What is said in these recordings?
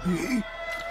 咦，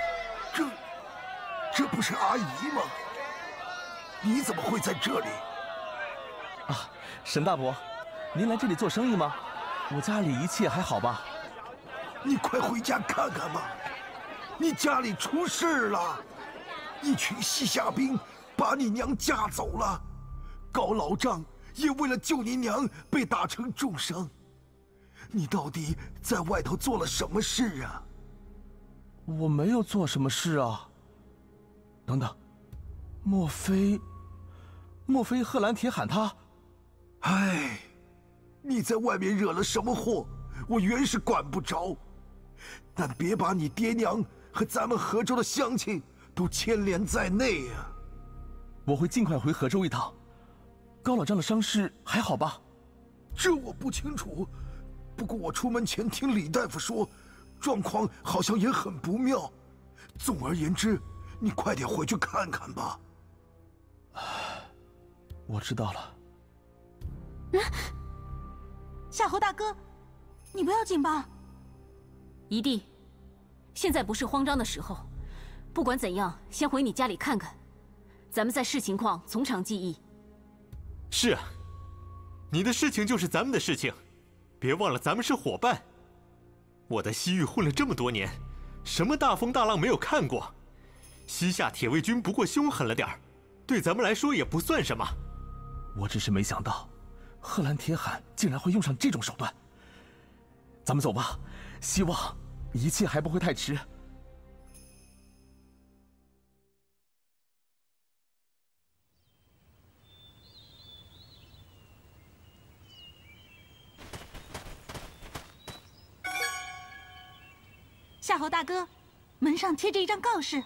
这不是阿姨吗？你怎么会在这里？ 啊，沈大伯，您来这里做生意吗？我家里一切还好吧？ 你快回家看看吧，你家里出事了，一群西夏兵把你娘架走了，高老丈也为了救你娘被打成重伤。你到底在外头做了什么事啊？ 我没有做什么事啊。等等，莫非贺兰铁喊他？ 唉，你在外面惹了什么祸，我原是管不着，但别把你爹娘和咱们河州的乡亲都牵连在内啊！ 我会尽快回河州一趟。高老丈的伤势还好吧？ 这我不清楚，不过我出门前听李大夫说，状况好像也很不妙。总而言之，你快点回去看看吧。 我知道了。 夏侯大哥，你不要紧吧？ 姨弟，现在不是慌张的时候，不管怎样，先回你家里看看，咱们再视情况从长计议。 是啊，你的事情就是咱们的事情，别忘了咱们是伙伴。我在西域混了这么多年，什么大风大浪没有看过？西夏铁卫军不过凶狠了点儿，对咱们来说也不算什么。 我只是没想到，贺兰铁喊竟然会用上这种手段。咱们走吧，希望一切还不会太迟。 夏侯大哥，门上贴着一张告示。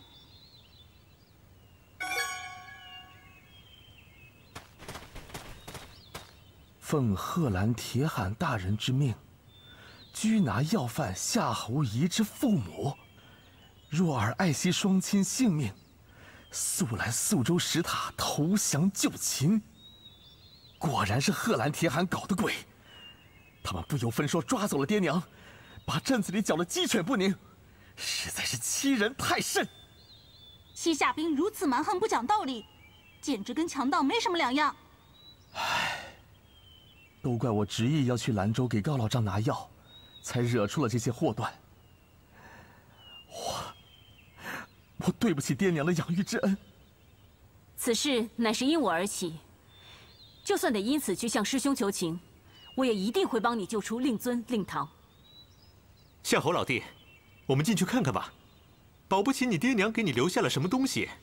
奉贺兰铁喊大人之命，拘拿要犯夏侯夷之父母。若尔爱惜双亲性命，速来宿州石塔投降救秦。果然是贺兰铁喊搞的鬼，他们不由分说抓走了爹娘，把镇子里搅得鸡犬不宁，实在是欺人太甚。 西夏兵如此蛮横不讲道理，简直跟强盗没什么两样。 都怪我执意要去兰州给高老丈拿药，才惹出了这些祸端。我对不起爹娘的养育之恩。 此事乃是因我而起，就算得因此去向师兄求情，我也一定会帮你救出令尊、令堂。 夏侯老弟，我们进去看看吧，保不齐你爹娘给你留下了什么东西。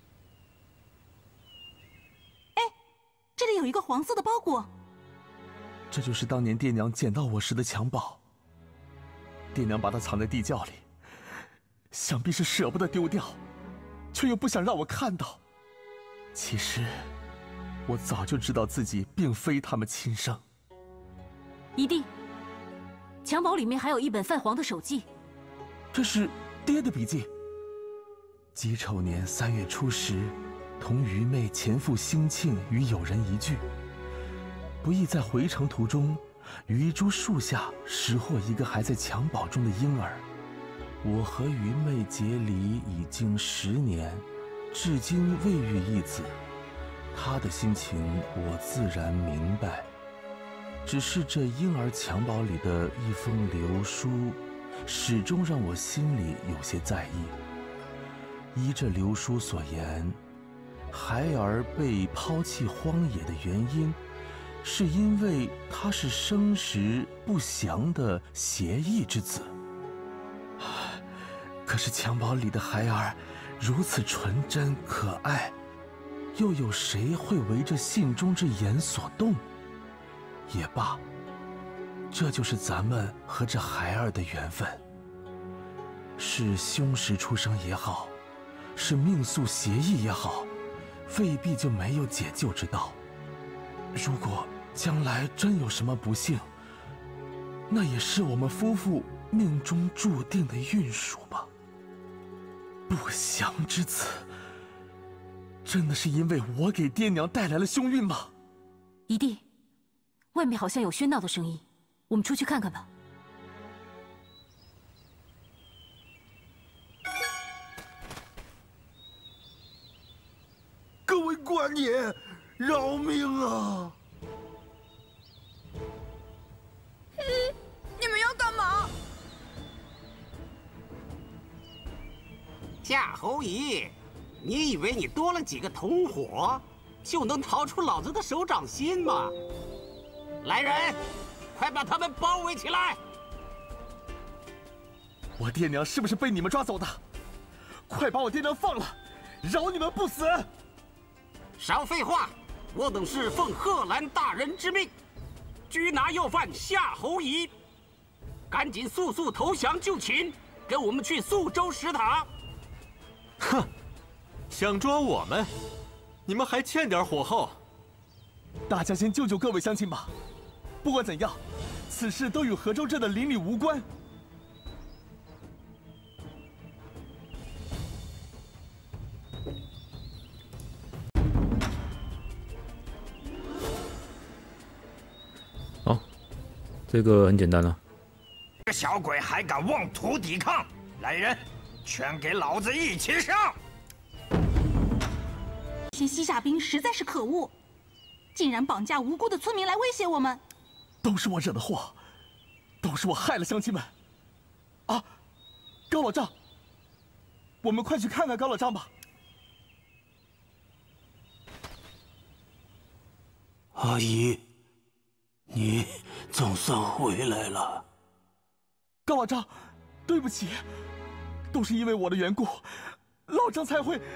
哎，这里有一个黄色的包裹。 这就是当年爹娘捡到我时的襁褓。爹娘把它藏在地窖里，想必是舍不得丢掉，却又不想让我看到。其实，我早就知道自己并非他们亲生。 姨弟，襁褓里面还有一本泛黄的手记， 这是爹的笔记。己丑年3月初10，同愚昧前赴兴庆与友人一聚。不意在回程途中，于一株树下拾获一个还在襁褓中的婴儿。我和愚昧结离已经10年，至今未育一子。他的心情我自然明白，只是这婴儿襁褓里的一封留书，始终让我心里有些在意。依这留书所言，孩儿被抛弃荒野的原因，是因为他是生时不详的协议之子。可是襁褓里的孩儿如此纯真可爱，又有谁会为这信中之言所动？也罢，这就是咱们和这孩儿的缘分。是凶时出生也好，是命宿协议也好，未必就没有解救之道。如果将来真有什么不幸，那也是我们夫妇命中注定的运数吧。不祥之子，真的是因为我给爹娘带来了凶运吗？ 姨弟，外面好像有喧闹的声音，我们出去看看吧。 官爷，饶命啊！ 你们要干嘛？ 夏侯乙，你以为你多了几个同伙，就能逃出老子的手掌心吗？来人，快把他们包围起来！ 我爹娘是不是被你们抓走的？快把我爹娘放了，饶你们不死！ 少废话，我等是奉贺兰大人之命，拘拿要犯夏侯乙，赶紧速投降就擒，跟我们去宿州石塔。 哼，想抓我们，你们还欠点火候。 大家先救救各位乡亲吧。不管怎样，此事都与河州镇的邻里无关。 好，这个很简单了。 这小鬼还敢妄图抵抗！来人，全给老子一起上！ 这些西夏兵实在是可恶，竟然绑架无辜的村民来威胁我们。 都是我惹的祸，都是我害了乡亲们。啊，高老丈，我们快去看看高老丈吧。 阿姨，你总算回来了。 高老丈，对不起，都是因为我的缘故，老丈才会。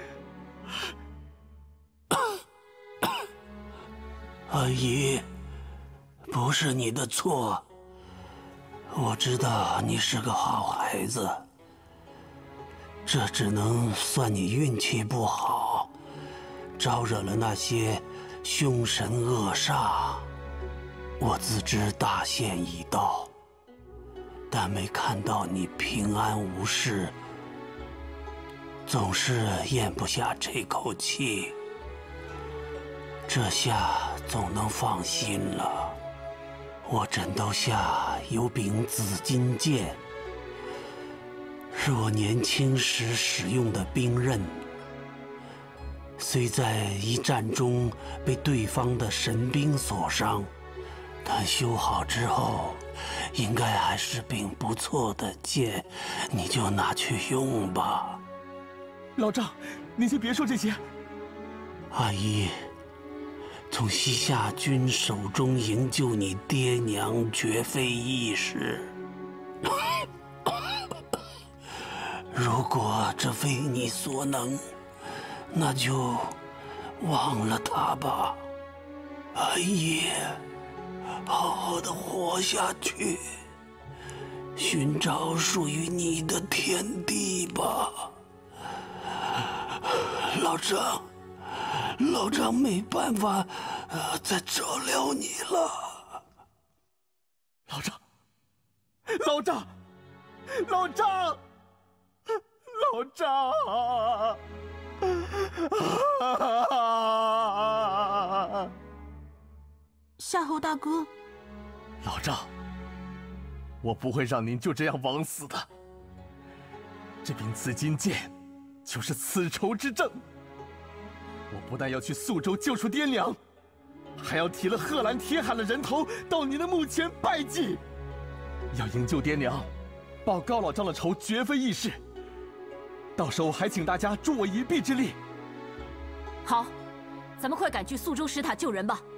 阿姨，不是你的错。我知道你是个好孩子，这只能算你运气不好，招惹了那些凶神恶煞。我自知大限已到，但没看到你平安无事，总是咽不下这口气。这下总能放心了。我枕头下有柄紫金剑，是我年轻时使用的兵刃。虽在一战中被对方的神兵所伤，但修好之后，应该还是柄不错的剑，你就拿去用吧。 老丈，您先别说这些。 阿姨，从西夏军手中营救你爹娘，绝非易事。如果这非你所能，那就忘了他吧。阿姨，好好的活下去，寻找属于你的天地吧。老丈没办法，再照料你了。 老丈，老丈，老丈，老丈！ 夏侯大哥， 老丈，我不会让您就这样枉死的。这柄紫金剑就是此仇之证。我不但要去宿州救出爹娘，还要提了贺兰铁喊的人头到您的墓前拜祭。要营救爹娘，报高老丈的仇绝非易事。到时候还请大家助我一臂之力。 好，咱们快赶去宿州石塔救人吧。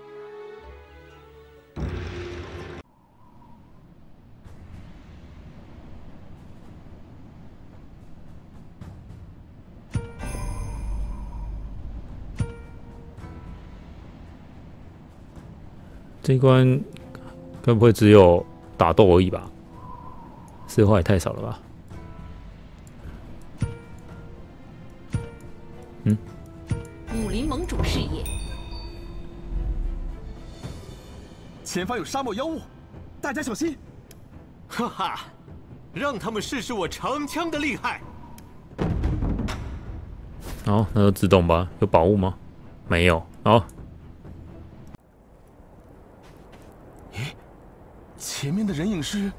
这一关该不会只有打斗而已吧？实话也太少了吧？ 武林盟主事业， 前方有沙漠妖物，大家小心！ 哈哈，让他们试试我长枪的厉害。 好，那就自动吧。有宝物吗？没有。好。 前面的人影是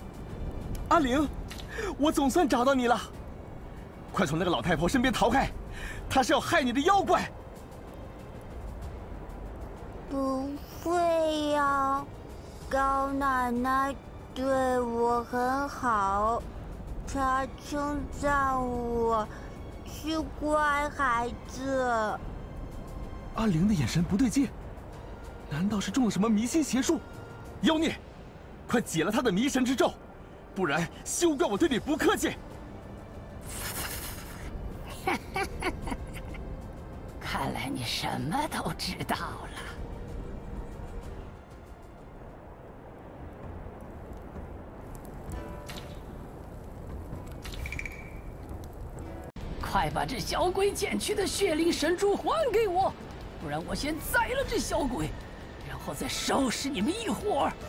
阿玲，我总算找到你了！快从那个老太婆身边逃开， 他是要害你的妖怪。 不会呀，高奶奶对我很好，她称赞我是乖孩子。 阿玲的眼神不对劲，难道是中了什么迷信邪术？妖孽，快解了他的迷神之咒，不然休怪我对你不客气。 看来你什么都知道了。快把这小鬼捡去的血灵神珠还给我，不然我先宰了这小鬼，然后再收拾你们一伙儿。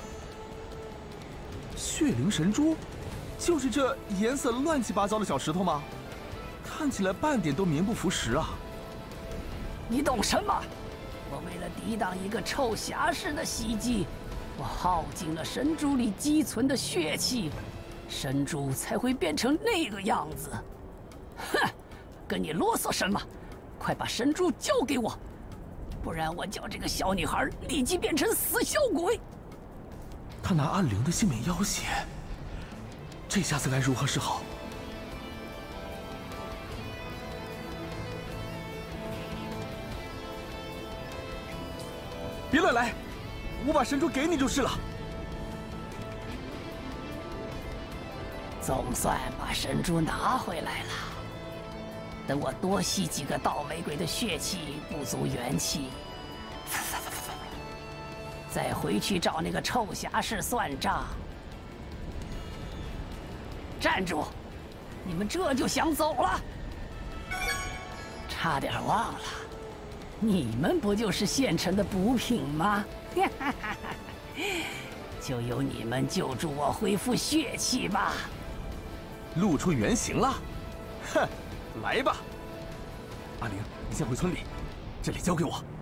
血灵神珠，就是这颜色乱七八糟的小石头吗？看起来半点都名不符实啊！ 你懂什么？我为了抵挡一个臭侠士的袭击，我耗尽了神珠里积存的血气，神珠才会变成那个样子。哼，跟你啰嗦什么？快把神珠交给我，不然我叫这个小女孩立即变成死小鬼。 他拿阿玲的性命要挟，这下子该如何是好？别乱来，我把神珠给你就是了。 总算把神珠拿回来了。等我多吸几个倒霉鬼的血气，补足元气，再回去找那个臭侠士算账。站住！你们这就想走了？差点忘了，你们不就是县城的补品吗？就由你们救助我恢复血气吧。 露出原形了，哼！来吧，阿玲，你先回村里，这里交给我。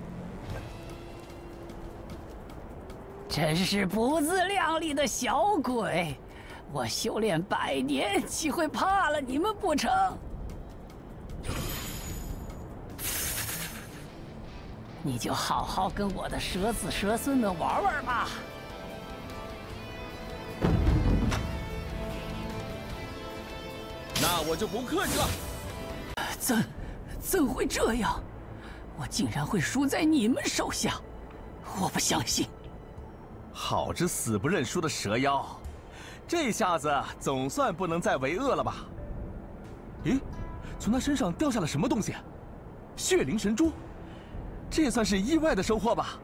真是不自量力的小鬼！我修炼100年，岂会怕了你们不成？你就好好跟我的蛇子蛇孙们玩玩吧。 那我就不客气了。 怎会这样？我竟然会输在你们手下！我不相信！ 好只死不认输的蛇妖，这下子总算不能再为恶了吧？咦，从他身上掉下了什么东西？血灵神珠，这也算是意外的收获吧？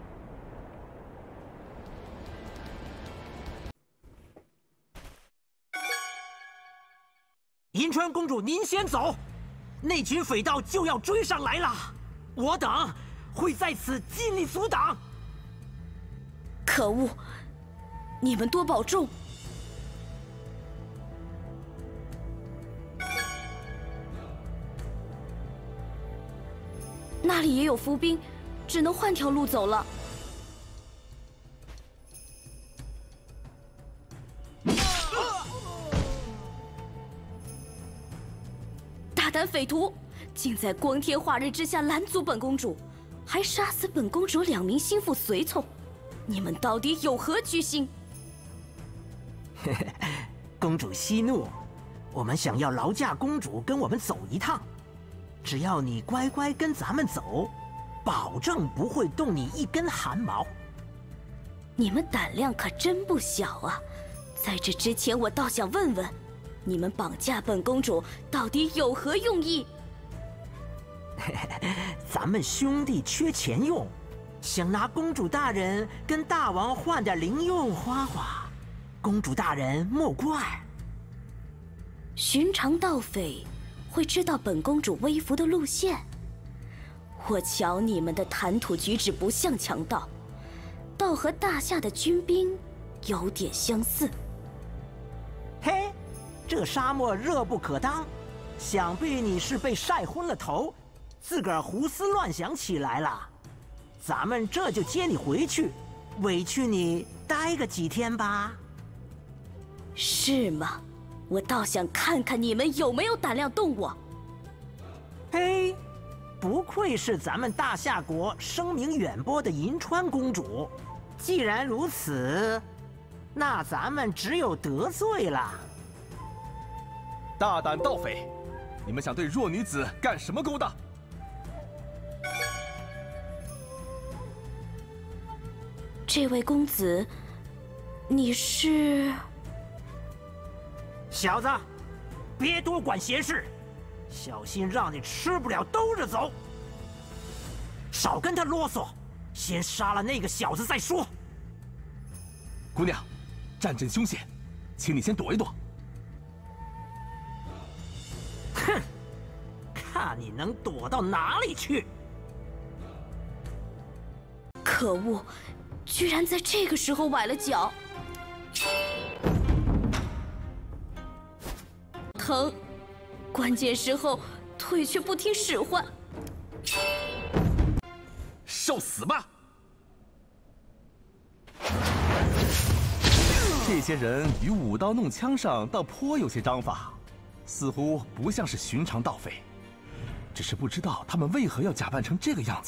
银川公主，您先走，那群匪盗就要追上来了，我等会在此尽力阻挡。 可恶！你们多保重。那里也有伏兵，只能换条路走了。大胆匪徒，竟在光天化日之下拦阻本公主，还杀死本公主2名心腹随从，你们到底有何居心？ 公主息怒，我们想要劳驾公主跟我们走一趟，只要你乖乖跟咱们走，保证不会动你一根汗毛。 你们胆量可真不小啊！在这之前，我倒想问问，你们绑架本公主到底有何用意？ 咱们兄弟缺钱用，想拿公主大人跟大王换点零用花花。公主大人莫怪。 寻常盗匪会知道本公主微服的路线。我瞧你们的谈吐举止不像强盗，倒和大夏的军兵有点相似。 嘿，这沙漠热不可当，想必你是被晒昏了头，自个儿胡思乱想起来了。咱们这就接你回去，委屈你待个几天吧。 是吗？我倒想看看你们有没有胆量动我。 嘿， 不愧是咱们大夏国声名远播的银川公主。既然如此，那咱们只有得罪了。 大胆盗匪！你们想对弱女子干什么勾当？ 这位公子，你是？ 小子，别多管闲事，小心让你吃不了兜着走。少跟他啰嗦，先杀了那个小子再说。 姑娘，战阵凶险，请你先躲一躲。 哼，看你能躲到哪里去！ 可恶，居然在这个时候崴了脚，疼！关键时候腿却不听使唤， 受死吧！这些人于舞刀弄枪上倒颇有些章法，似乎不像是寻常盗匪，只是不知道他们为何要假扮成这个样子。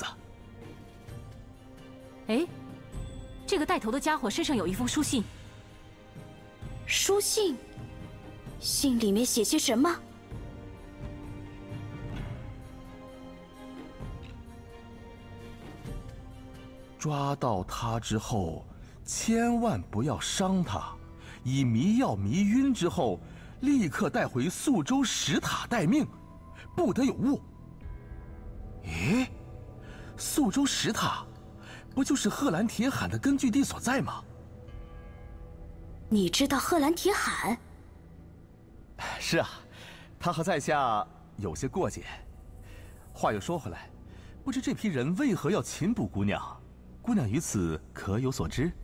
哎，这个带头的家伙身上有一封书信。 书信？信里面写些什么？ 抓到他之后，千万不要伤他，以迷药迷晕之后，立刻带回宿州石塔待命，不得有误。咦，宿州石塔，不就是贺兰铁罕的根据地所在吗？ 你知道贺兰铁罕？ 是啊，他和在下有些过节。话又说回来，不知这批人为何要擒捕姑娘？姑娘于此可有所知？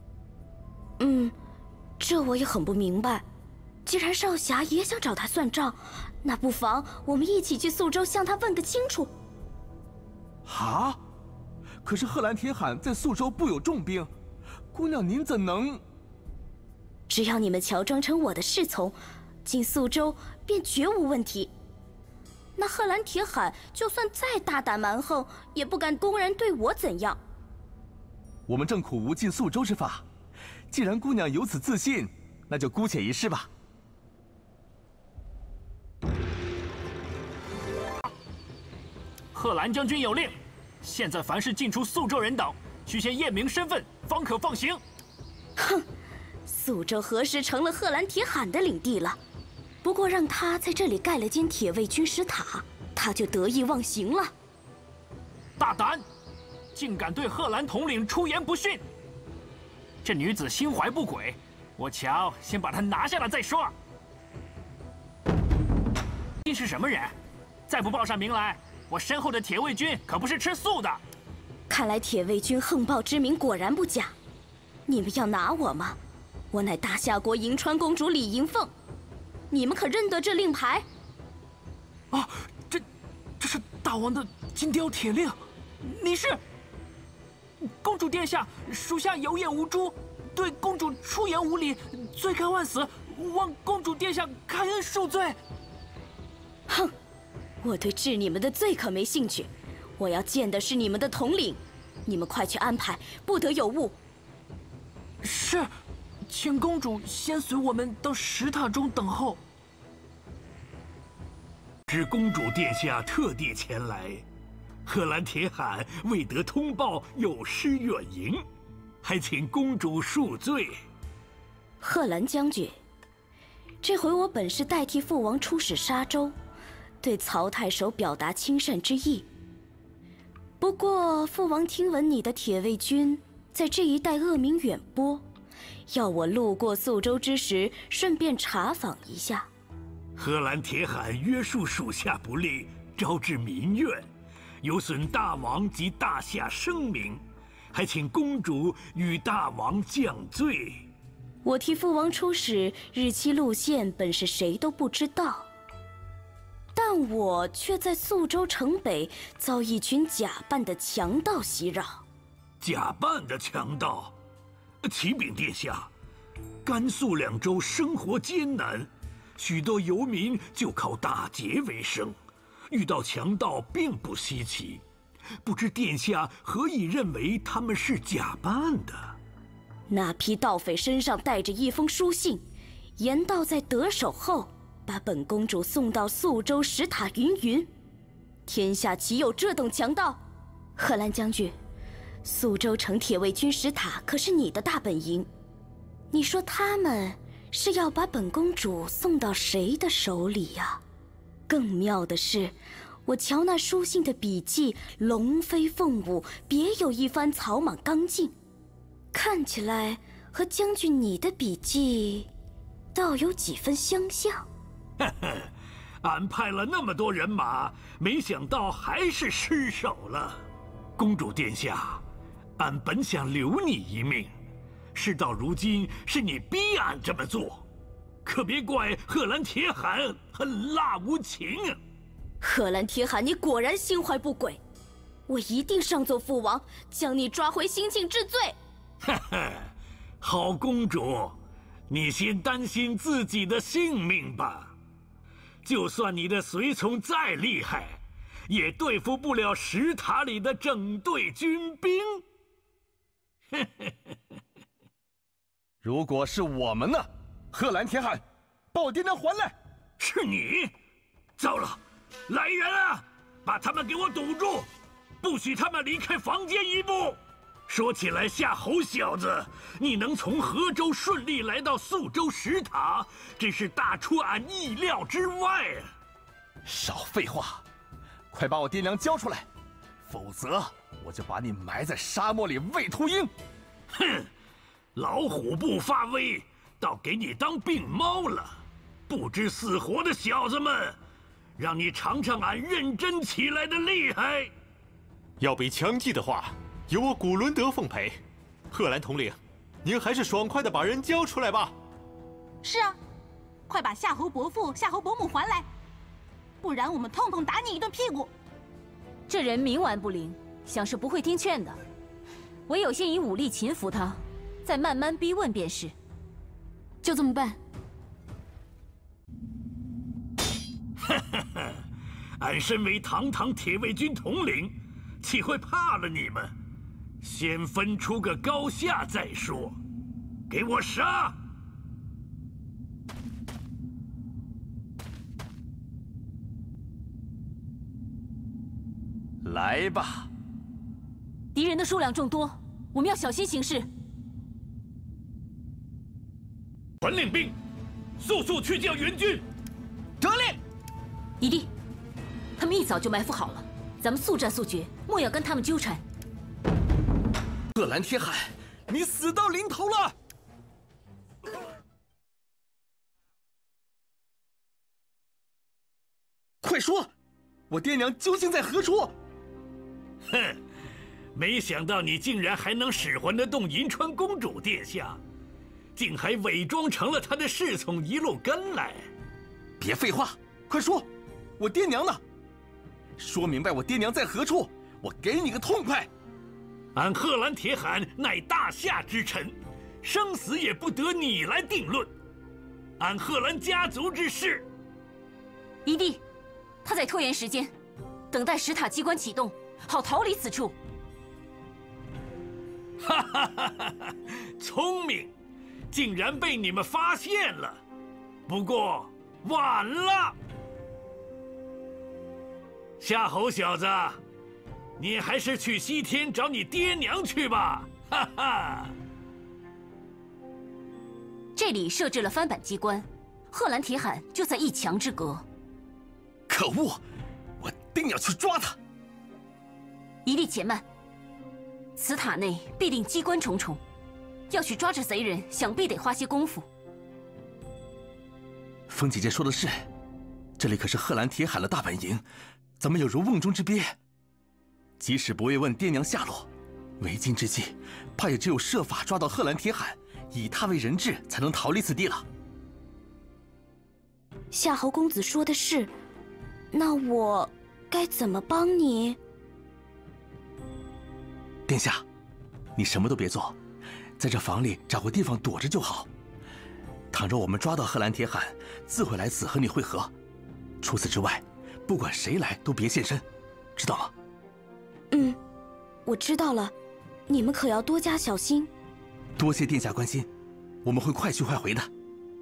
这我也很不明白。既然少侠也想找他算账，那不妨我们一起去宿州向他问个清楚。 啊！可是贺兰铁罕在宿州布有重兵，姑娘您怎能？ 只要你们乔装成我的侍从，进宿州便绝无问题。那贺兰铁罕就算再大胆蛮横，也不敢公然对我怎样。 我们正苦无进宿州之法，既然姑娘有此自信，那就姑且一试吧。 贺兰将军有令，现在凡是进出宿州人等，须先验明身份，方可放行。 哼，宿州何时成了贺兰铁罕的领地了？不过让他在这里盖了间铁卫军师塔，他就得意忘形了。 大胆！竟敢对贺兰统领出言不逊！这女子心怀不轨，我瞧先把她拿下来再说。你是什么人？再不报上名来，我身后的铁卫军可不是吃素的。 看来铁卫军横暴之名果然不假。你们要拿我吗？我乃大夏国银川公主李银凤，你们可认得这令牌？ 啊，这是大王的金雕铁令。你是？公主殿下，属下有眼无珠，对公主出言无礼，罪该万死，望公主殿下开恩恕罪。 哼，我对治你们的罪可没兴趣，我要见的是你们的统领，你们快去安排，不得有误。 是，请公主先随我们到石塔中等候。 知公主殿下特地前来。贺兰铁罕未得通报，有失远迎，还请公主恕罪。 贺兰将军，这回我本是代替父王出使沙州，对曹太守表达亲善之意。不过父王听闻你的铁卫军在这一带恶名远播，要我路过宿州之时，顺便查访一下。 贺兰铁罕约束属下不力，招致民怨。有损大王及大夏声名，还请公主与大王降罪。 我替父王出使，日期路线本是谁都不知道，但我却在宿州城北遭一群假扮的强盗袭扰。 假扮的强盗？启禀殿下，甘肃两州生活艰难，许多游民就靠打劫为生。 遇到强盗并不稀奇，不知殿下何以认为他们是假扮的？ 那批盗匪身上带着一封书信，言道在得手后，把本公主送到宿州石塔云云。天下岂有这等强盗？贺兰将军，宿州城铁卫军石塔可是你的大本营，你说他们是要把本公主送到谁的手里呀？更妙的是，我瞧那书信的笔迹龙飞凤舞，别有一番草莽刚劲，看起来和将军你的笔迹倒有几分相像。 俺派了那么多人马，没想到还是失手了。公主殿下，俺本想留你一命，事到如今是你逼俺这么做，可别怪贺兰铁喊狠辣无情啊！ 贺兰铁喊，你果然心怀不轨，我一定上奏父王，将你抓回兴庆治罪。 好公主，你先担心自己的性命吧。就算你的随从再厉害，也对付不了石塔里的整队军兵。 如果是我们呢？贺兰铁喊，把我爹娘还来！ 是你？糟了！来人啊！把他们给我堵住，不许他们离开房间一步。说起来，夏侯小子，你能从河州顺利来到宿州石塔，真是大出俺意料之外啊！ 少废话，快把我爹娘交出来，否则我就把你埋在沙漠里喂秃鹰！ 哼，老虎不发威，倒给你当病猫了，不知死活的小子们！让你尝尝俺认真起来的厉害。 要被枪击的话，有我古伦德奉陪。贺兰统领，您还是爽快的把人交出来吧。 是啊，快把夏侯伯父、夏侯伯母还来，不然我们痛痛打你一顿屁股。 这人冥顽不灵，想是不会听劝的，唯有先以武力擒服他，再慢慢逼问便是。 就这么办。 俺身为堂堂铁卫军统领，岂会怕了你们？先分出个高下再说。给我杀！ 来吧。 敌人的数量众多，我们要小心行事。 传令兵，速速去叫援军！ 得令。 一弟，他们一早就埋伏好了，咱们速战速决，莫要跟他们纠缠。 贺兰铁喊，你死到临头了！快说，我爹娘究竟在何处？ 哼，没想到你竟然还能使唤得动银川公主殿下，竟还伪装成了她的侍从一路跟来。 别废话，快说！我爹娘呢？说明白我爹娘在何处，我给你个痛快！ 俺贺兰铁喊乃大夏之臣，生死也不得你来定论。俺贺兰家族之事， 一弟，他在拖延时间，等待石塔机关启动，好逃离此处。 哈哈哈哈！聪明，竟然被你们发现了。不过晚了。夏侯小子，你还是去西天找你爹娘去吧！哈哈。 这里设置了翻版机关，贺兰铁喊就在一墙之隔。 可恶！我定要去抓他！ 一弟且慢，此塔内必定机关重重，要去抓这贼人，想必得花些功夫。 风姐姐说的是，这里可是贺兰铁喊的大本营。咱们有如瓮中之鳖，即使不慰问爹娘下落，为今之计，怕也只有设法抓到贺兰铁喊，以他为人质，才能逃离此地了。 夏侯公子说的是，那我该怎么帮你？ 殿下，你什么都别做，在这房里找个地方躲着就好。倘若我们抓到贺兰铁喊，自会来此和你会合。除此之外， 不管谁来都别现身，知道吗？ 嗯，我知道了，你们可要多加小心。 多谢殿下关心，我们会快去快回的。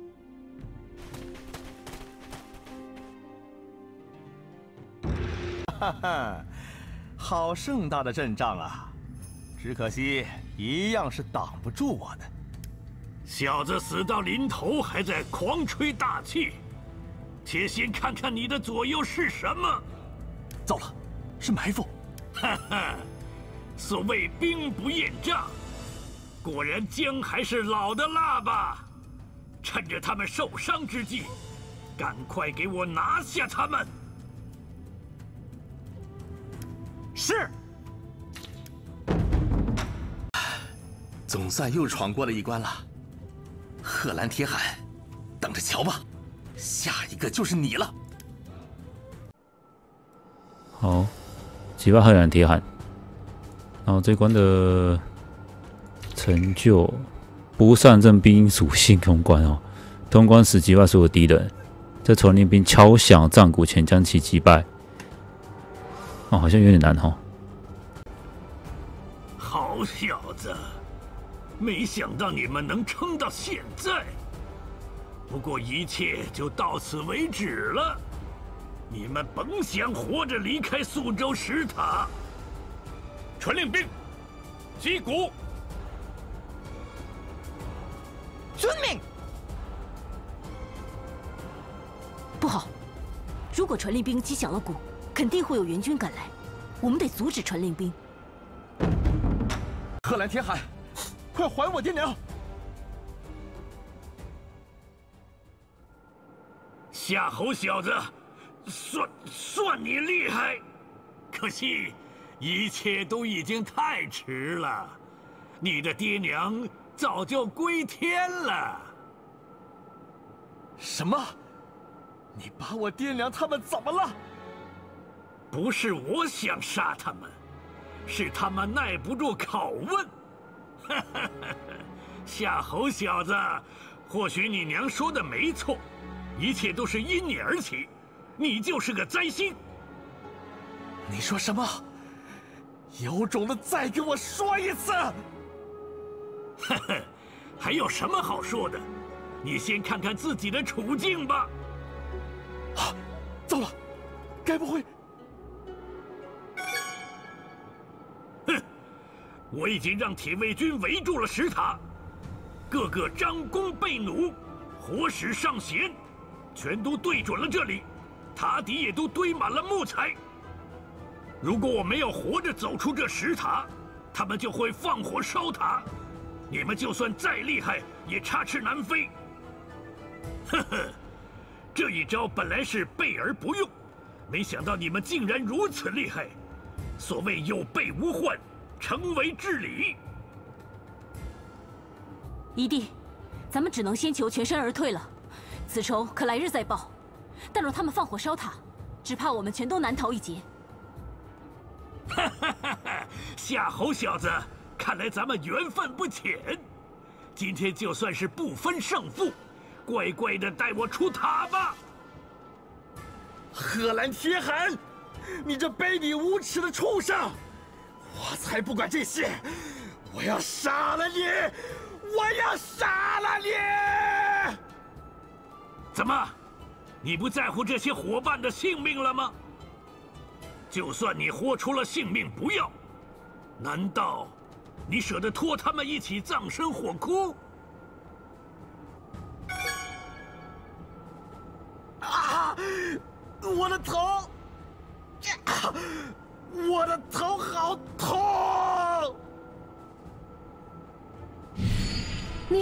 哈哈，好盛大的阵仗啊！只可惜一样是挡不住我的。 小子死到临头还在狂吹大气，且先看看你的左右是什么。 糟了，是埋伏！ 哈哈，所谓兵不厌诈，果然姜还是老的辣吧？趁着他们受伤之际，赶快给我拿下他们！ 是。 总算又闯过了一关了。贺兰铁喊，等着瞧吧，下一个就是你了。 好，击败贺兰铁喊。然后这关的成就不上阵兵属性通关哦，通关时击败所有敌人，在传令兵敲响战鼓前将其击败。哦，好像有点难哦。 好小子，没想到你们能撑到现在。不过一切就到此为止了，你们甭想活着离开宿州石塔。传令兵，击鼓。 遵命。 不好，如果传令兵击响了鼓，肯定会有援军赶来，我们得阻止传令兵。 贺兰铁喊，快还我爹娘！ 夏侯小子，算你厉害，可惜一切都已经太迟了，你的爹娘早就归天了。 什么？你把我爹娘他们怎么了？ 不是我想杀他们，是他们耐不住拷问。夏侯小子，或许你娘说的没错，一切都是因你而起，你就是个灾星。 你说什么？有种的再跟我说一次！ 还有什么好说的？你先看看自己的处境吧。 啊，糟了，该不会…… 哼！我已经让铁卫军围住了石塔，个个张弓背弩，火矢上弦，全都对准了这里，塔底也都堆满了木材。如果我没有活着走出这石塔，他们就会放火烧塔，你们就算再厉害，也插翅难飞。呵呵，这一招本来是备而不用，没想到你们竟然如此厉害。所谓有备无患，诚为至理。 一弟，咱们只能先求全身而退了，此仇可来日再报。但若他们放火烧塔，只怕我们全都难逃一劫。 哈哈哈哈！夏侯小子，看来咱们缘分不浅。今天就算是不分胜负，乖乖的带我出塔吧。 贺兰铁喊，你这卑鄙无耻的畜生！我才不管这些，我要杀了你！我要杀了你！ 怎么，你不在乎这些伙伴的性命了吗？就算你豁出了性命不要，难道你舍得拖他们一起葬身火窟？ 啊！我的头！啊！我的头好痛！ 你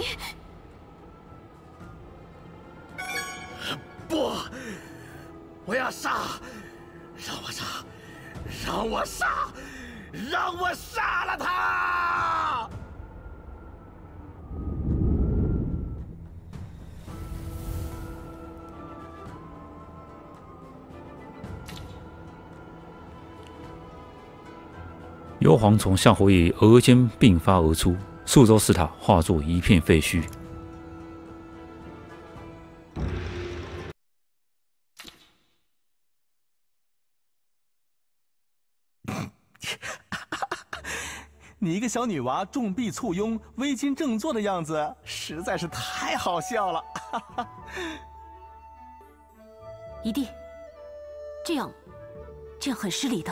不！我要杀！让我杀！让我杀！让我杀了他！ 幽黄从夏侯爷额间并发而出，宿州石塔化作一片废墟。 你一个小女娃重臂簇拥、微襟正坐的样子，实在是太好笑了。 姨弟，这样很失礼的。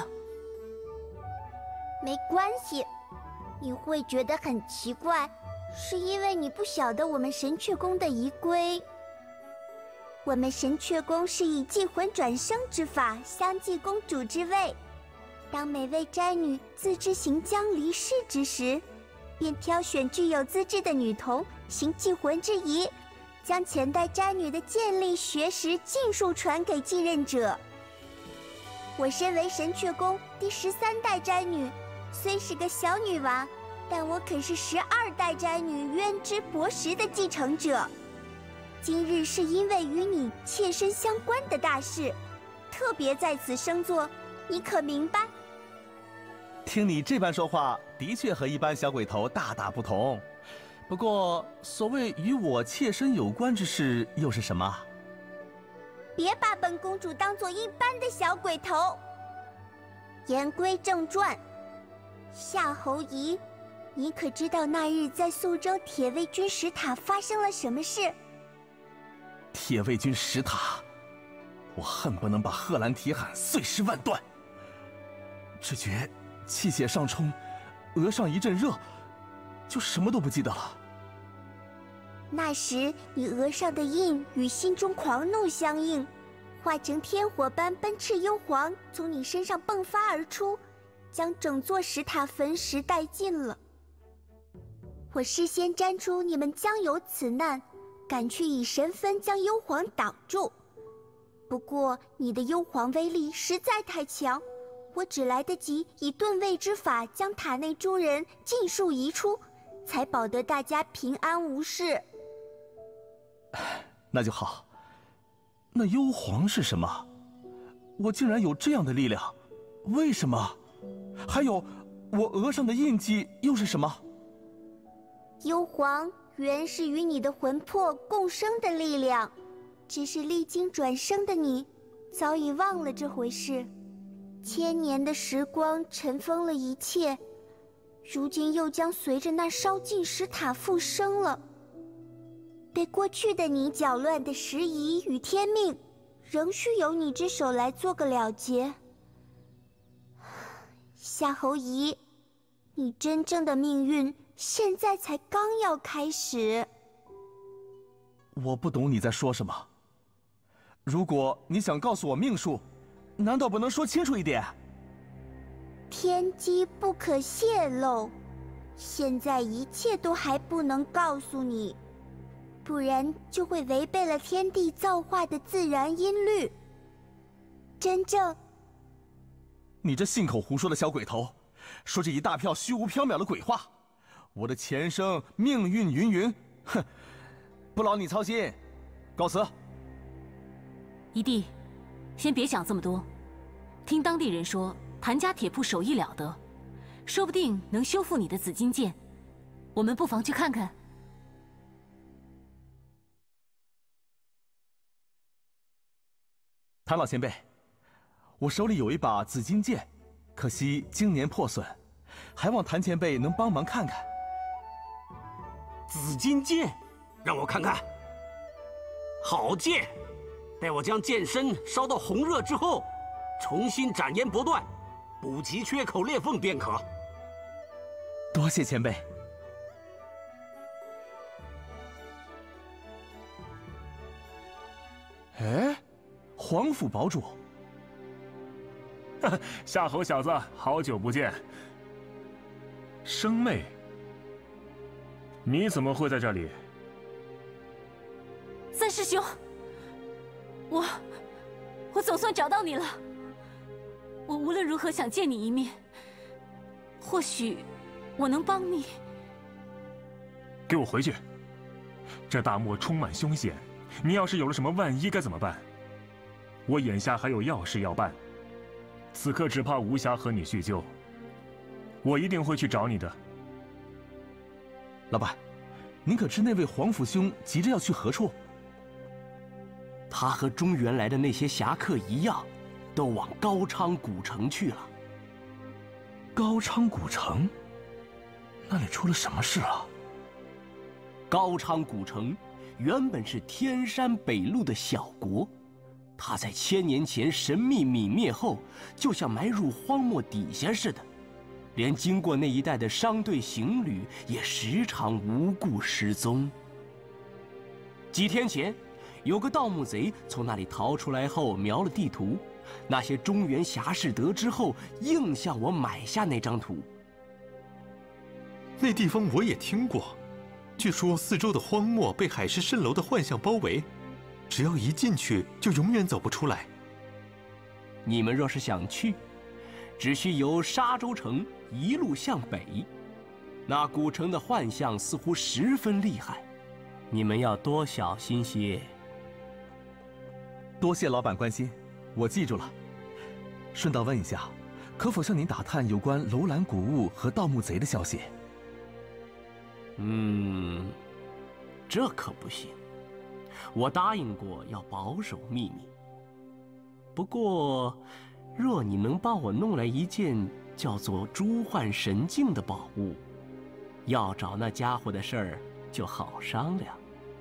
没关系，你会觉得很奇怪，是因为你不晓得我们神阙宫的仪规。我们神阙宫是以祭魂转生之法相继公主之位。当每位斋女自知行将离世之时，便挑选具有资质的女童行祭魂之仪，将前代斋女的剑力、学识尽数传给继任者。我身为神阙宫第13代斋女，虽是个小女娃，但我可是12代斋女渊之博识的继承者。今日是因为与你切身相关的大事，特别在此升座，你可明白？ 听你这般说话，的确和一般小鬼头大大不同。不过，所谓与我切身有关之事，又是什么？ 别把本公主当做一般的小鬼头。言归正传，夏侯夷，你可知道那日在宿州铁卫军石塔发生了什么事？ 铁卫军石塔，我恨不能把贺兰铁喊碎尸万段。只觉气血上冲，额上一阵热，就什么都不记得了。 那时你额上的印与心中狂怒相应，化成天火般奔驰幽黄从你身上迸发而出，将整座石塔焚蚀殆尽了。我事先瞻出你们将有此难，赶去以神分将幽黄挡住。不过你的幽黄威力实在太强，我只来得及以遁位之法将塔内诸人尽数移出，才保得大家平安无事。 那就好。那幽黄是什么？我竟然有这样的力量，为什么？还有，我额上的印记又是什么？ 幽黄原是与你的魂魄共生的力量，只是历经转生的你早已忘了这回事。千年的时光尘封了一切，如今又将随着那烧尽石塔复生了。被过去的你搅乱的时移与天命，仍需由你之手来做个了结。夏侯夷，你真正的命运现在才刚要开始。 我不懂你在说什么。如果你想告诉我命数，难道不能说清楚一点？ 天机不可泄露，现在一切都还不能告诉你，不然就会违背了天地造化的自然音律。真正…… 你这信口胡说的小鬼头，说这一大票虚无缥缈的鬼话。我的前生命运云云，哼，不劳你操心，告辞。 姨弟，先别想这么多。听当地人说，谭家铁铺手艺了得，说不定能修复你的紫金剑。我们不妨去看看。 谭老前辈，我手里有一把紫金剑，可惜经年破损，还望谭前辈能帮忙看看。 紫金剑，让我看看。好剑，待我将剑身烧到红热之后，重新斩烟拨断，补齐缺口裂缝便可。 多谢前辈。哎，皇府堡主。 夏侯小子，好久不见。生妹，你怎么会在这里？ 三师兄，我总算找到你了。我无论如何想见你一面，或许我能帮你。 给我回去！这大漠充满凶险，你要是有了什么万一该怎么办？我眼下还有要事要办，此刻只怕无暇和你叙旧。我一定会去找你的。 老板，您可知那位皇甫兄急着要去何处？ 他和中原来的那些侠客一样，都往高昌古城去了。 高昌古城？ 那里出了什么事啊？ 高昌古城原本是天山北路的小国，它在1000年前神秘泯灭后，就像埋入荒漠底下似的，连经过那一带的商队行旅也时常无故失踪。几天前，有个盗墓贼从那里逃出来后描了地图，那些中原侠士得知后，硬向我买下那张图。 那地方我也听过，据说四周的荒漠被海市蜃楼的幻象包围，只要一进去就永远走不出来。 你们若是想去，只需由沙洲城一路向北，那古城的幻象似乎十分厉害，你们要多小心些。 多谢老板关心，我记住了。顺道问一下，可否向您打探有关楼兰古物和盗墓贼的消息？ 这可不行，我答应过要保守秘密。不过，若你能帮我弄来一件叫做朱幻神镜的宝物，要找那家伙的事儿就好商量。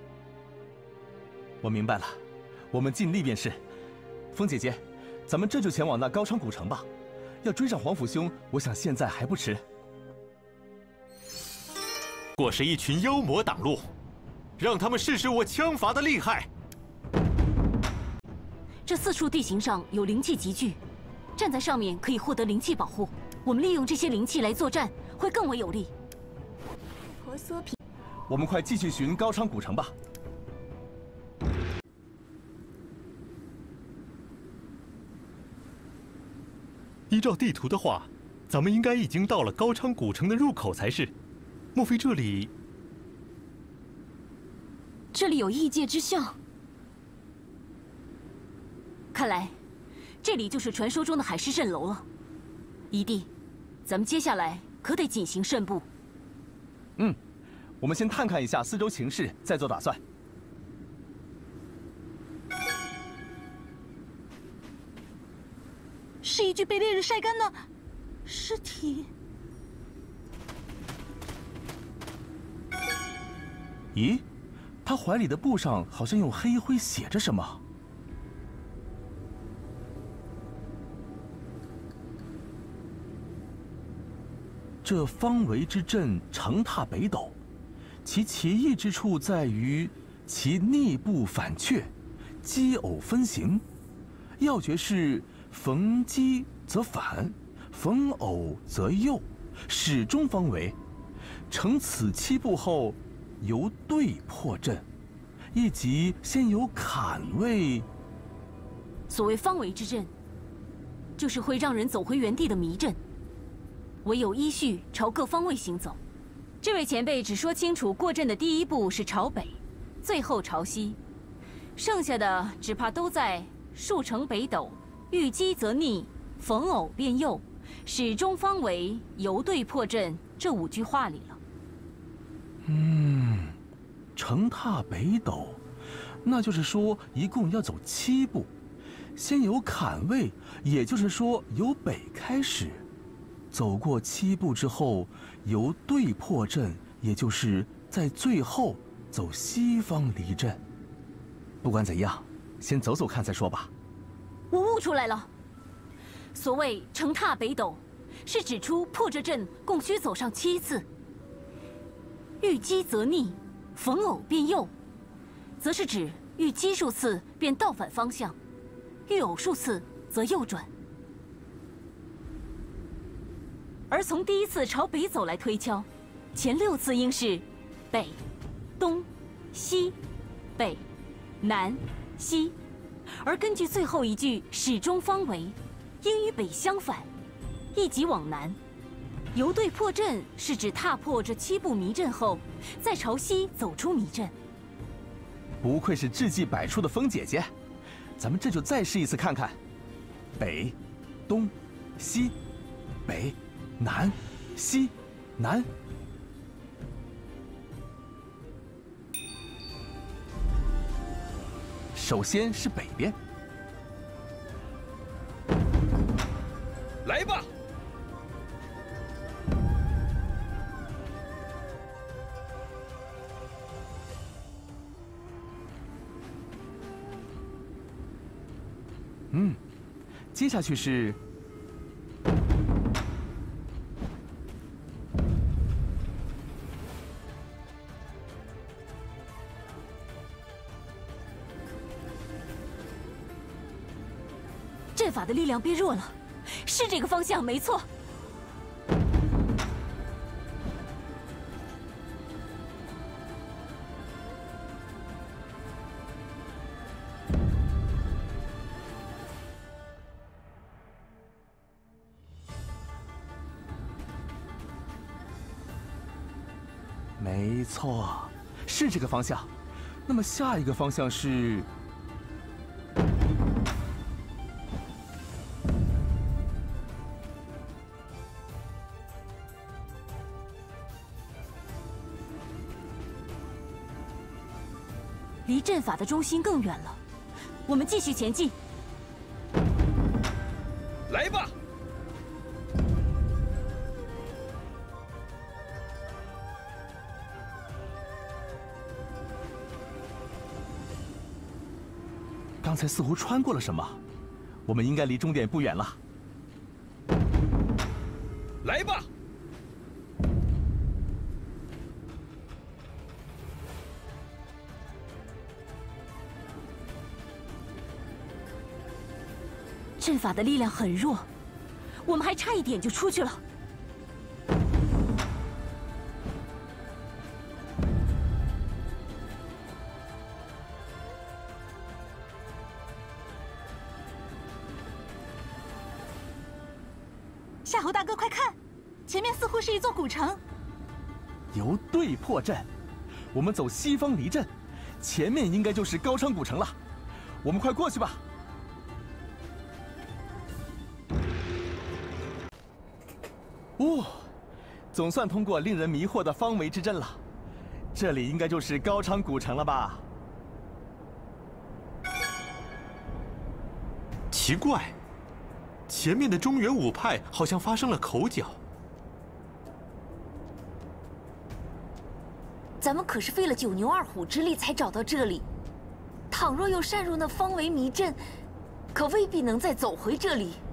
我明白了，我们尽力便是。风姐姐，咱们这就前往那高昌古城吧。要追上黄甫兄，我想现在还不迟。 或是一群妖魔挡路，让他们试试我枪法的厉害。 这4处地形上有灵气集聚，站在上面可以获得灵气保护。我们利用这些灵气来作战，会更为有利。 婆娑皮， 我们快继续寻高昌古城吧。 依照地图的话，咱们应该已经到了高昌古城的入口才是。莫非这里有异界之象？看来，这里就是传说中的海市蜃楼了。姨弟，咱们接下来可得谨行慎步。 我们先探看一下四周情势，再做打算。 是一具被烈日晒干的尸体。 咦，他怀里的布上好像用黑灰写着什么。这方为之阵成踏北斗，其奇异之处在于其逆步反却，奇偶分形。要诀是逢奇则反，逢偶则右，始终方为。成此7步后，由对破阵，亦即先有坎位。 所谓方为之阵，就是会让人走回原地的迷阵，唯有依序朝各方位行走。这位前辈只说清楚过阵的第1步是朝北，最后朝西，剩下的只怕都在数成北斗，遇机则逆，逢偶便右，始终方为，由对破阵这5句话里了。 成踏北斗，那就是说一共要走7步，先有坎位，也就是说由北开始，走过7步之后，由对破阵，也就是在最后走西方离阵。不管怎样，先走走看再说吧。 我悟出来了，所谓成踏北斗，是指出破着阵共需走上7次。遇机则逆，逢偶便右，则是指遇奇数次便倒反方向，遇偶数次则右转。而从第1次朝北走来推敲，前6次应是北、东、西、北、南、西，而根据最后一句始终方为，应与北相反，亦即往南。由对破阵是指踏破这7步迷阵后，再朝西走出迷阵。 不愧是智计百出的风姐姐，咱们这就再试一次看看。北、东、西、北、南、西、南。首先是北边， 来吧。 接下去是阵法的力量变弱了，是这个方向，没错。 没错，是这个方向。那么下一个方向是？ 离阵法的中心更远了，我们继续前进。 来吧！ 刚才似乎穿过了什么，我们应该离终点不远了。 来吧！ 阵法的力量很弱，我们还差一点就出去了。 夏侯大哥，快看，前面似乎是一座古城。 由对破阵，我们走西方离阵，前面应该就是高昌古城了。我们快过去吧。总算通过令人迷惑的方围之阵了。这里应该就是高昌古城了吧？ 奇怪，前面的中原五派好像发生了口角。 咱们可是费了9牛2虎之力才找到这里，倘若又擅入那方围迷阵，可未必能再走回这里。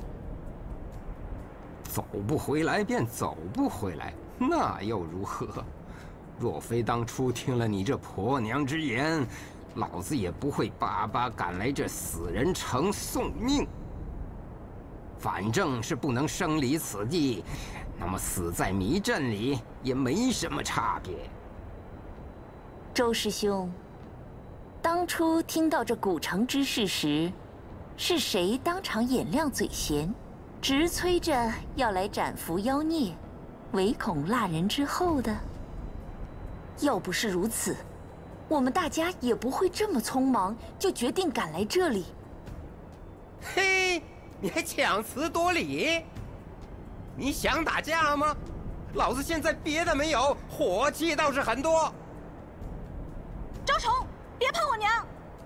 走不回来便走不回来，那又如何？若非当初听了你这婆娘之言，老子也不会巴巴赶来这死人城送命。反正是不能生离此地，那么死在迷阵里也没什么差别。 周师兄，当初听到这古城之事时，是谁当场眼亮嘴闲，直催着要来斩服妖孽，唯恐腊人之后的？要不是如此，我们大家也不会这么匆忙就决定赶来这里。 嘿，你还强词夺理？你想打架吗？老子现在别的没有，火气倒是很多。 招虫，别碰我娘！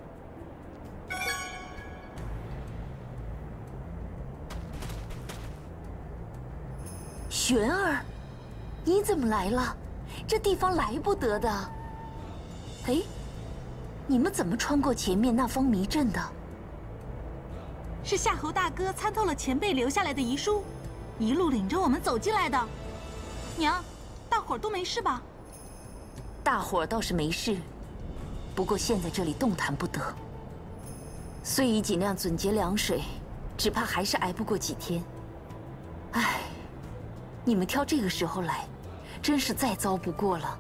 玄儿，你怎么来了？这地方来不得的。哎，你们怎么穿过前面那方迷阵的？ 是夏侯大哥参透了前辈留下来的遗书，一路领着我们走进来的。娘，大伙儿都没事吧？ 大伙儿倒是没事，不过现在这里动弹不得。虽已尽量准节粮水，只怕还是挨不过几天。唉，你们挑这个时候来，真是再糟不过了。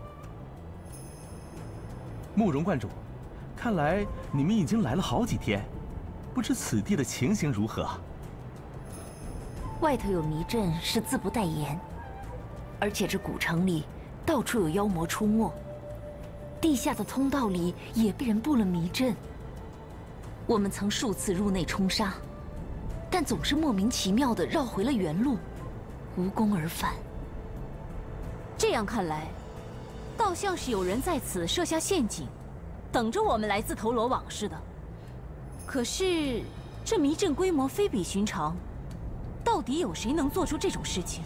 慕容观主，看来你们已经来了好几天，不知此地的情形如何？ 外头有迷阵是自不待言，而且这古城里到处有妖魔出没，地下的通道里也被人布了迷阵。我们曾数次入内冲杀，但总是莫名其妙地绕回了原路，无功而返。 这样看来，倒像是有人在此设下陷阱，等着我们来自投罗网似的。可是这迷阵规模非比寻常，到底有谁能做出这种事情？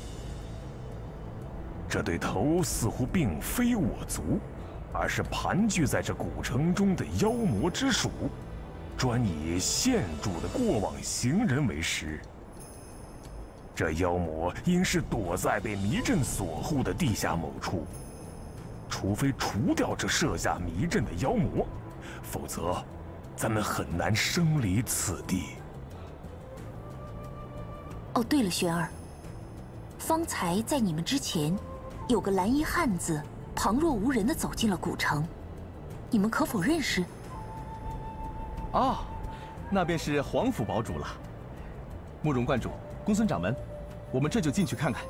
这对头似乎并非我族，而是盘踞在这古城中的妖魔之属。 专以现住的过往行人为食。这妖魔应是躲在被迷阵锁护的地下某处，除非除掉这设下迷阵的妖魔，否则咱们很难生离此地。 哦，对了，玄儿，方才在你们之前，有个蓝衣汉子旁若无人地走进了古城，你们可否认识？ 哦，那便是皇府堡主了。慕容观主、公孙掌门，我们这就进去看看。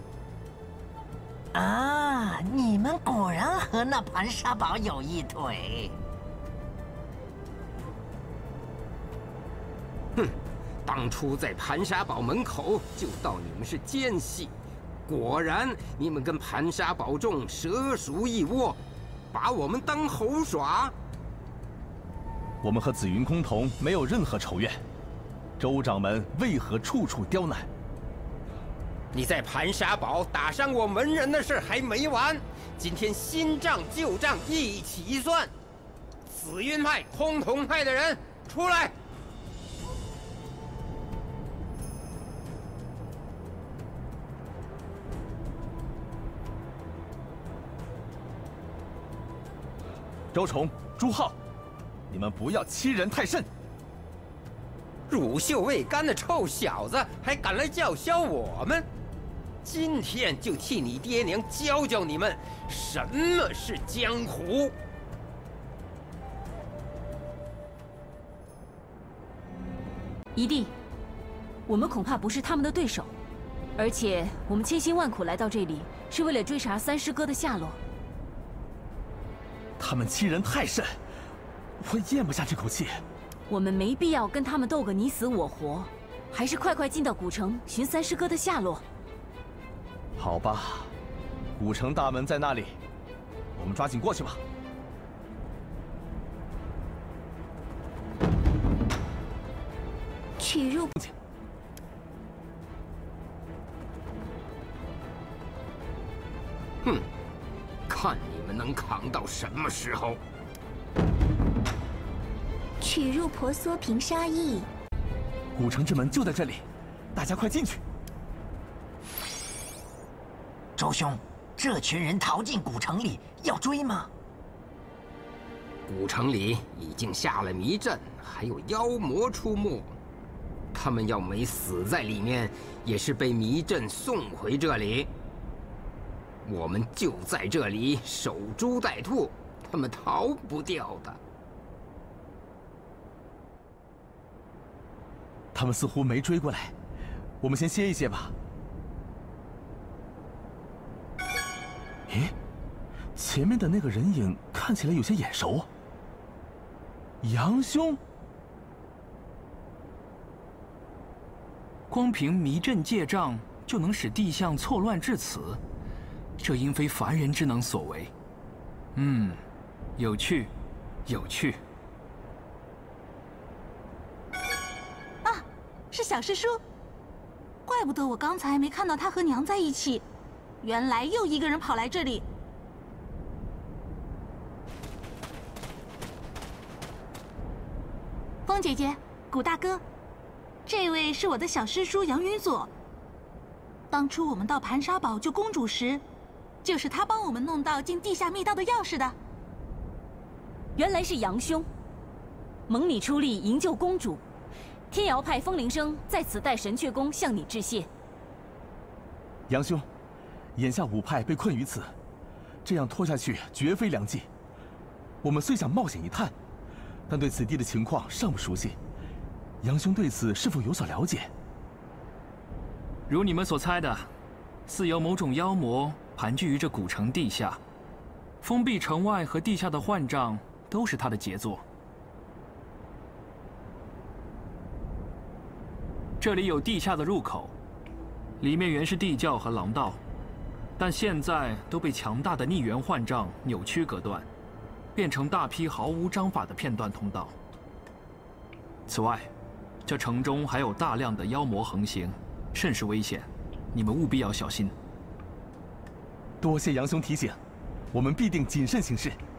啊，你们果然和那盘沙堡有一腿。 哼，当初在盘沙堡门口就道你们是奸细，果然你们跟盘沙堡众蛇鼠一窝，把我们当猴耍。 我们和紫云崆峒没有任何仇怨，周掌门为何处处刁难？ 你在盘沙堡打伤我门人的事还没完，今天新账旧账一起算。紫云派、崆峒派的人出来！ 周崇、朱浩，你们不要欺人太甚！ 乳臭未干的臭小子，还敢来叫嚣我们？今天就替你爹娘教教你们什么是江湖！ 姨弟，我们恐怕不是他们的对手，而且我们千辛万苦来到这里，是为了追查三师哥的下落。 他们欺人太甚，我咽不下这口气。 我们没必要跟他们斗个你死我活，还是快快进到古城寻三师哥的下落。 好吧，古城大门在那里，我们抓紧过去吧。 取入。 哼，看你们能扛到什么时候！ 取入婆娑平沙驿。 古城之门就在这里，大家快进去！ 周兄，这群人逃进古城里，要追吗？ 古城里已经下了迷阵，还有妖魔出没，他们要没死在里面，也是被迷阵送回这里。我们就在这里守株待兔，他们逃不掉的。 他们似乎没追过来，我们先歇一歇吧。咦，前面的那个人影看起来有些眼熟。杨兄， 光凭迷阵借障就能使地象错乱至此，这应非凡人之能所为。有趣，有趣。 是小师叔，怪不得我刚才没看到他和娘在一起，原来又一个人跑来这里。风姐姐，古大哥，这位是我的小师叔杨云佐。当初我们到盘沙堡救公主时，就是他帮我们弄到进地下密道的钥匙的。 原来是杨兄，蒙你出力营救公主。天瑶派风铃声在此代神阙宫向你致谢。 杨兄，眼下五派被困于此，这样拖下去绝非良计。我们虽想冒险一探，但对此地的情况尚不熟悉。杨兄对此是否有所了解？ 如你们所猜的，似有某种妖魔盘踞于这古城地下，封闭城外和地下的幻障都是他的杰作。这里有地下的入口，里面原是地窖和廊道，但现在都被强大的逆元幻障扭曲隔断，变成大批毫无章法的片段通道。此外，这城中还有大量的妖魔横行，甚是危险，你们务必要小心。 多谢杨兄提醒，我们必定谨慎行事。